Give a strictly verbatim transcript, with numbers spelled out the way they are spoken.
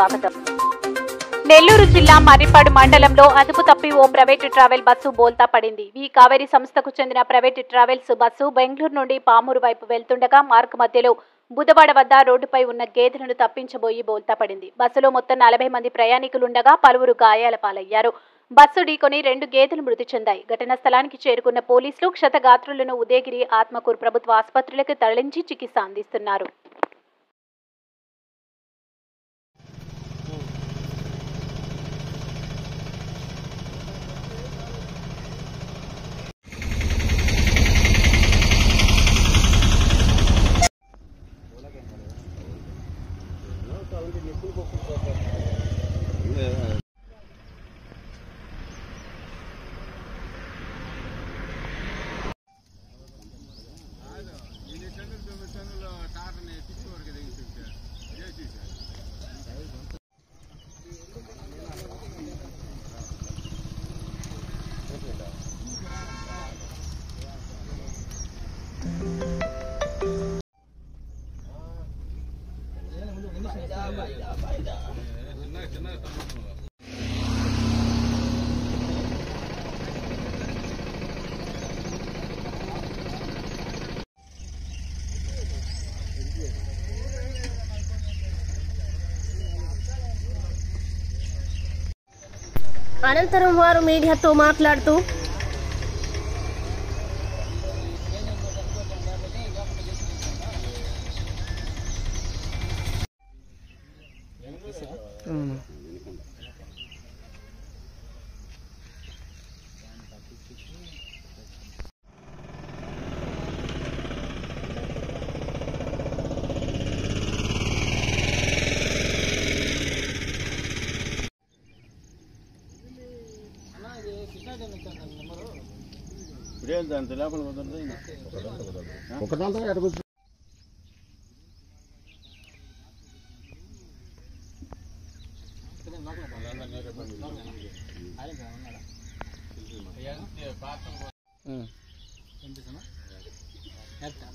స్వాగతం. నెల్లూరు జిల్లా మర్రిపాడు మండలంలో అదుపు తప్పి ఓ ప్రైవేటు ట్రావెల్ బస్సు బోల్తా పడింది. వి కావేరీ సంస్థకు చెందిన ప్రైవేటు ట్రావెల్స్ బస్సు బెంగళూరు నుండి పామూరు వైపు వెళ్తుండగా మార్గ మధ్యలో బుధవాడ వద్ద రోడ్డుపై ఉన్న గేదెలను తప్పించబోయి బోల్తా పడింది. బస్సులో మొత్తం నలభై మంది ప్రయాణికులుండగా పలువురు గాయాల పాలయ్యారు. బస్సు ఢీకొని రెండు గేదెలు మృతి చెందాయి. ఘటనా స్థలానికి చేరుకున్న పోలీసులు క్షతగాత్రులను ఉదయగిరి ఆత్మకూరు ప్రభుత్వ ఆసుపత్రులకు తరలించి చికిత్స అందిస్తున్నారు. అనంతరం వారు మీడియాతో మాట్లాడుతూ ఒక